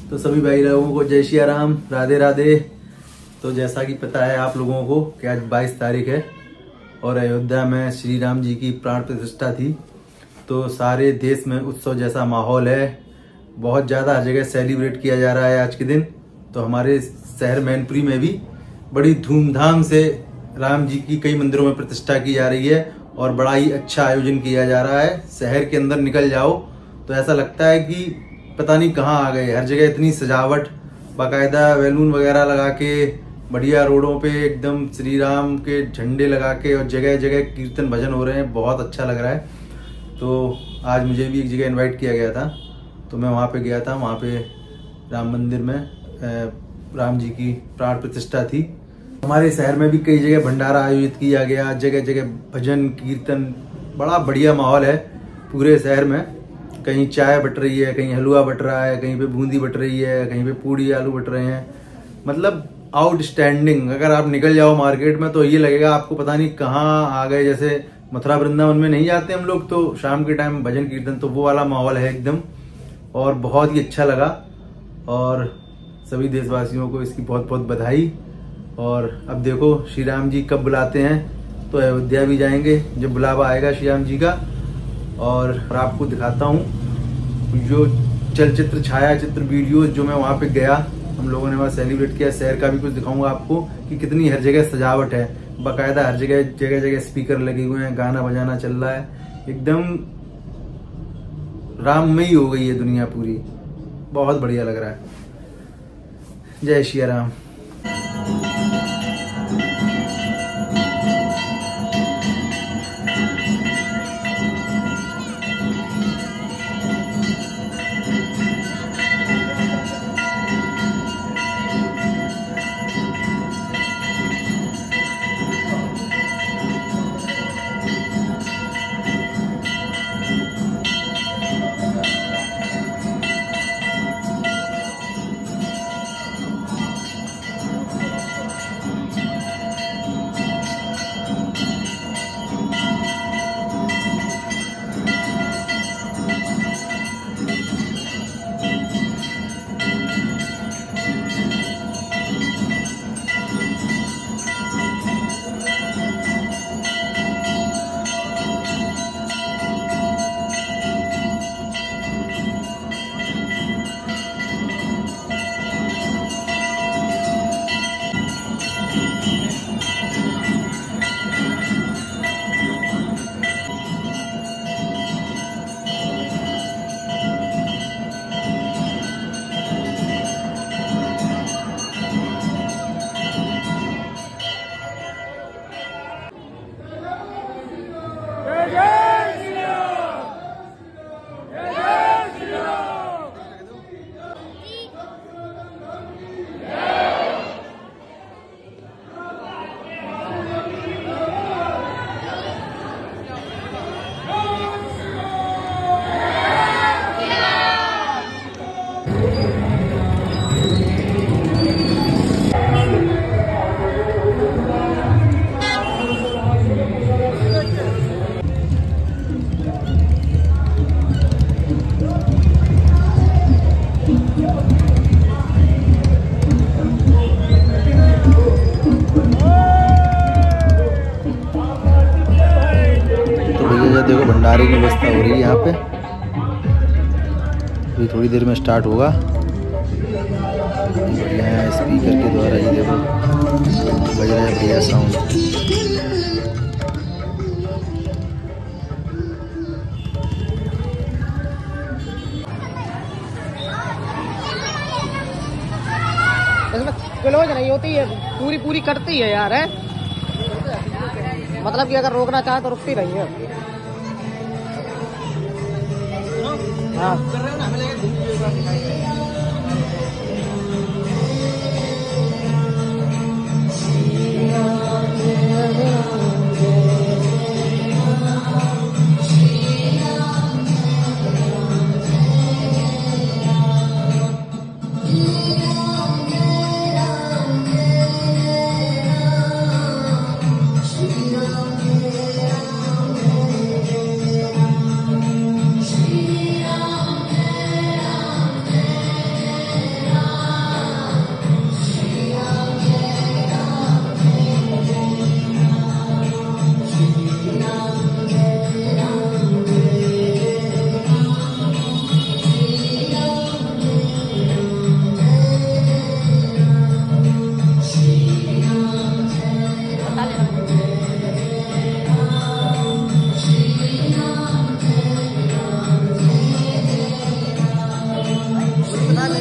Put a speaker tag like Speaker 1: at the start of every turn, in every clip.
Speaker 1: तो सभी भाई लोगों को जय श्री राम, राधे राधे। तो जैसा कि पता है आप लोगों को कि आज 22 तारीख है और अयोध्या में श्री राम जी की प्राण प्रतिष्ठा थी। तो सारे देश में उत्सव जैसा माहौल है, बहुत ज़्यादा हर जगह सेलिब्रेट किया जा रहा है आज के दिन। तो हमारे शहर मैनपुरी में भी बड़ी धूमधाम से राम जी की कई मंदिरों में प्रतिष्ठा की जा रही है और बड़ा ही अच्छा आयोजन किया जा रहा है। शहर के अंदर निकल जाओ तो ऐसा लगता है कि पता नहीं कहाँ आ गए। हर जगह इतनी सजावट, बाकायदा बैलून वगैरह लगा के, बढ़िया रोडों पे एकदम श्री राम के झंडे लगा के और जगह जगह कीर्तन भजन हो रहे हैं। बहुत अच्छा लग रहा है। तो आज मुझे भी एक जगह इनवाइट किया गया था, तो मैं वहाँ पे गया था। वहाँ पे राम मंदिर में राम जी की प्राण प्रतिष्ठा थी। हमारे शहर में भी कई जगह भंडारा आयोजित किया गया, जगह जगह भजन कीर्तन, बड़ा बढ़िया माहौल है पूरे शहर में। कहीं चाय बट रही है, कहीं हलवा बट रहा है, कहीं पे बूंदी बट रही है, कहीं पे पूड़ी आलू बट रहे हैं। मतलब आउटस्टैंडिंग। अगर आप निकल जाओ मार्केट में तो ये लगेगा आपको पता नहीं कहाँ आ गए। जैसे मथुरा वृंदावन में नहीं जाते हम लोग तो शाम के टाइम भजन कीर्तन, तो वो वाला माहौल है एकदम। और बहुत ही अच्छा लगा और सभी देशवासियों को इसकी बहुत बहुत बधाई। और अब देखो श्री राम जी कब बुलाते हैं, तो अयोध्या भी जाएंगे जब बुलावा आएगा श्री राम जी का। और आपको दिखाता हूँ जो चलचित्र छायाचित्र वीडियो जो मैं वहाँ पे गया, हम लोगों ने वहाँ सेलिब्रेट किया। शहर का भी कुछ दिखाऊंगा आपको कि कितनी हर जगह सजावट है। बाकायदा हर जगह जगह जगह स्पीकर लगे हुए हैं, गाना बजाना चल रहा है। एकदम राममयी हो गई है दुनिया पूरी। बहुत बढ़िया लग रहा है। जय श्री राम। देखो भंडारे की व्यवस्था हो रही है यहाँ पे। अभी थोड़ी देर में स्टार्ट होगा। बढ़िया है, स्पीकर के द्वारा ये देखो बज रहा है बढ़िया साउंड।
Speaker 2: क्लोज नहीं होती है, पूरी पूरी कटती है यार है। मतलब कि अगर रोकना चाहे तो रुकती नहीं है। हाँ कर रहे हो ना, हमें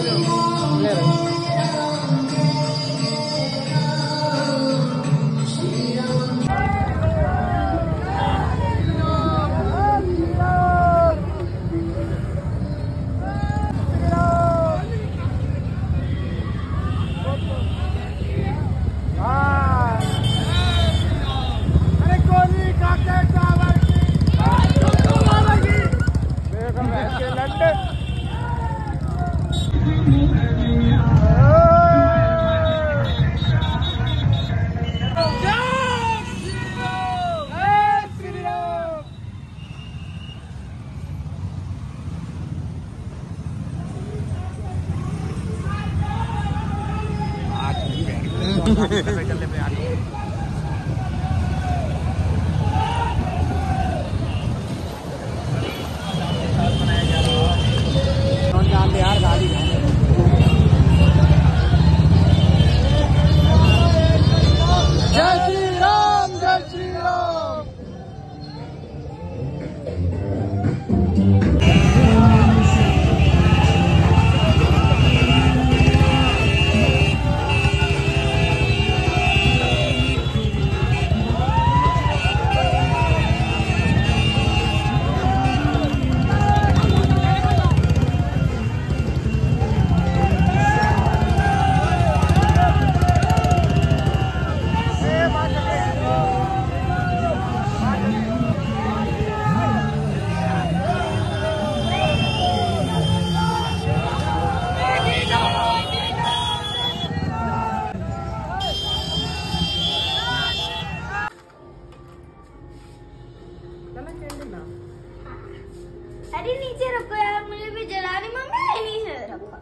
Speaker 3: अरे नीचे रखो यार, मुझे भी जला रही मम्मी। नीचे रखो।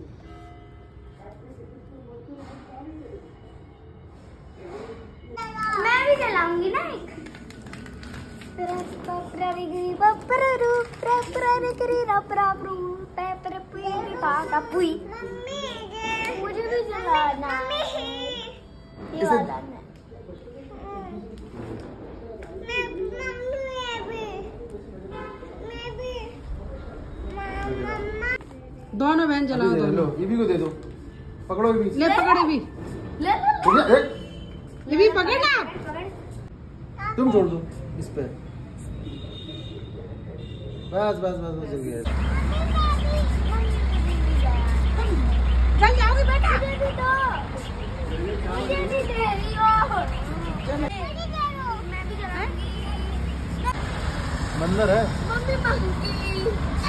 Speaker 3: मैं भी जलाऊंगी ना एक। मुझे भी जलाना। ये वाला नहीं।
Speaker 4: दोनों बहन जलाओ।
Speaker 1: लो ये भी को दे दो, पकड़ो ये भी।
Speaker 4: ले पकड़े भी,
Speaker 3: ले
Speaker 4: ये भी पकड़ ना।
Speaker 1: तुम छोड़ दो इस पे। बस बस बस बस हो गया।
Speaker 3: चल जाओगे बेटा? मुझे भी दे रही हो। मैं भी जलाऊंगी।
Speaker 1: मंदिर है।
Speaker 3: मम्मी मांगी।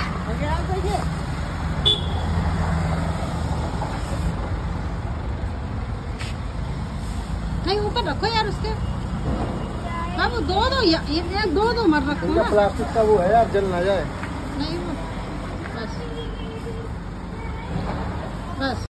Speaker 4: नहीं ऊपर रखो यार उसके। बाबू दो ये दो मत रखो ना।
Speaker 1: प्लास्टिक का वो है यार, जल ना जाए।
Speaker 4: नहीं वो बस बस